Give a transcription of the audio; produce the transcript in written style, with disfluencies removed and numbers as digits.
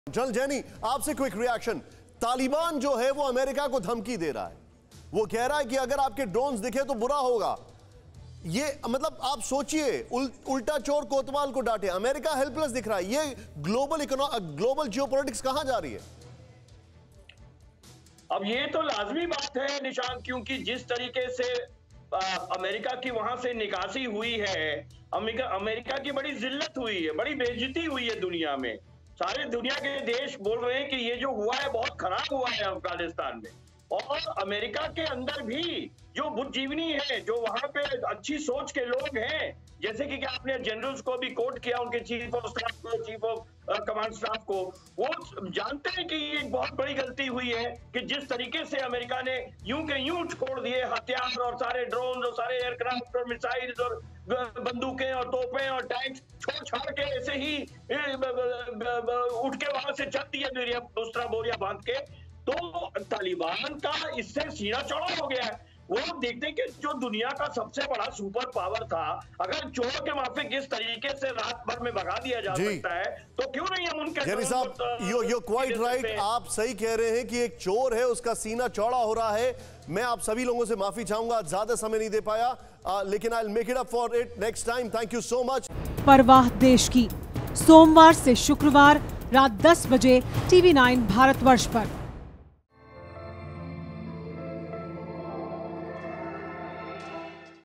General जैनी, आपसे quick reaction. Taliban जो है वो अमेरिका को धमकी दे रहा है, वो कह रहा है कि अगर आपके ड्रोन्स दिखे तो बुरा होगा। ये मतलब आप सोचिए, उल्टा चोर कोतवाल को डांटे, अमेरिका हेल्पलेस दिख रहा है। ये ग्लोबल जियोपॉलिटिक्स कहां जा रही है? अब ये तो लाजमी बात है निशांत, क्योंकि जिस तरीके से अमेरिका की वहां से निकासी हुई है, अमेरिका की बड़ी जिल्लत हुई है, बड़ी बेइज्जती हुई है दुनिया में। सारे दुनिया के देश बोल रहे हैं कि ये जो हुआ है बहुत खराब हुआ है अफगानिस्तान में। और अमेरिका के अंदर भी जो बुद्धिजीवी है, जो वहां पे अच्छी सोच के लोग हैं, जैसे कि आपने जनरल्स को भी कोट किया, उनके चीफ ऑफ स्टाफ को, चीफ ऑफ कमांड स्टाफ को, वो जानते हैं कि ये एक बहुत बड़ी गलती हुई है कि जिस तरीके से अमेरिका ने यूं के यूं छोड़ दिए हथियार और सारे ड्रोन और सारे एयरक्राफ्ट और मिसाइल्स और बंदूकें और तोपें और टैंक्स छोड़ छाड़ के ऐसे ही उठ के वहां से चल दिया दूसरा बोरिया बांध के। तो तालिबान का इससे सीना चौड़ा हो गया है। वो देखते हैं कि जो दुनिया का सबसे बड़ा सुपर पावर था, अगर चोर के माफिक इस तरीके से रात भर में भगा दिया जा सकता है, तो क्यों नहीं हम उनके जैनी साहब, यू क्वाइट राइट, आप सही कह रहे हैं कि एक चोर है, उसका सीना चौड़ा हो रहा है। मैं आप सभी लोगों से माफी चाहूंगा, ज्यादा समय नहीं दे पाया, लेकिन I will make it up for it next time. Thank you so much. परवाह देश की, सोमवार से शुक्रवार रात 10 बजे TV9 भारतवर्ष पर।